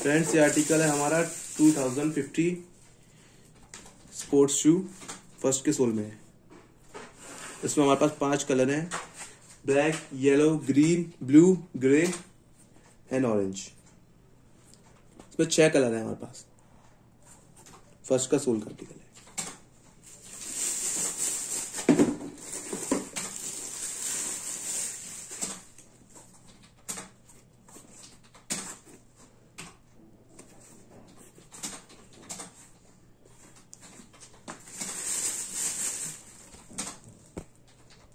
Friends ये article है हमारा 2050 स्पोर्ट्स शू, फर्स्ट के सोल में है। इसमें हमारे पास 5 कलर हैं, black, yellow, green, blue, grey and orange. इसमें 6 कलर हैं हमारे पास, फर्स्ट का सोल का आर्टिकल है।